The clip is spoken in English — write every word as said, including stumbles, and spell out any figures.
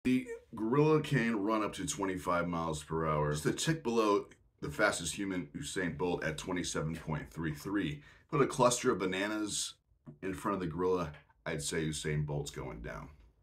The gorilla can run up to twenty-five miles per hour, just a tick below the fastest human, Usain Bolt, at twenty-seven point three three. Put a cluster of bananas in front of the gorilla, I'd say Usain Bolt's going down.